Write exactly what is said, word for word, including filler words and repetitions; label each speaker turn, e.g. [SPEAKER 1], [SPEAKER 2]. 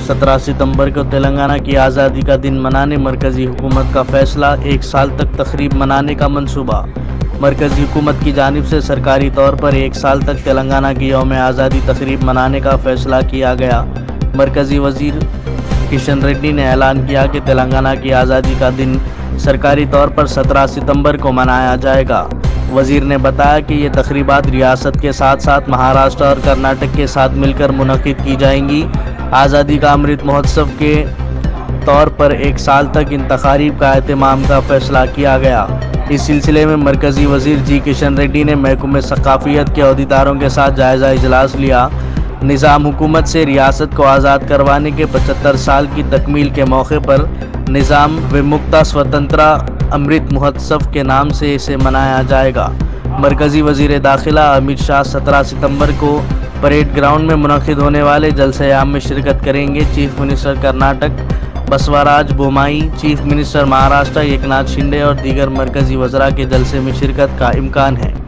[SPEAKER 1] सत्रह सितंबर को तेलंगाना की आज़ादी का दिन मनाने मरकज़ी हुकूमत का फैसला। एक साल तक तकरीब मनाने का मंसूबा। मरकज़ी हुकूमत की जानिब से सरकारी तौर पर एक साल तक तेलंगाना की यौम आज़ादी तकरीब मनाने का फैसला किया गया। मरकज़ी वज़ीर किशन रेड्डी ने ऐलान किया कि तेलंगाना की आज़ादी का दिन सरकारी तौर पर सत्रह सितंबर को मनाया जाएगा। वज़ीर ने बताया कि ये तकरीबात रियासत के साथ साथ महाराष्ट्र और कर्नाटक के साथ मिलकर मुनक़िद की जाएंगी। आज़ादी का अमृत महोत्सव के तौर पर एक साल तक इन तक़ारीब का एहतमाम का फैसला किया गया। इस सिलसिले में मरकज़ी वज़ीर जी किशन रेड्डी ने महकमे सक़ाफ़ियत के अहदेदारों के साथ जायज़ा इजलास लिया। निज़ाम हुकूमत से रियासत को आज़ाद करवाने के पचहत्तर साल की तकमील के मौके पर निज़ाम विमुक्ता स्वतंत्रा अमृत महोत्सव के नाम से इसे मनाया जाएगा। मरकज़ी वज़ीर दाखिला अमित शाह सत्रह सितंबर को परेड ग्राउंड में मुनक़िद होने वाले जलसे-ए-आम में शिरकत करेंगे। Chief minister Karnataka Basavaraj Bommai, chief minister Maharashtra Eknath Shinde और दीगर मरकज़ी वज़रा के जलसे में शिरकत का इम्कान है।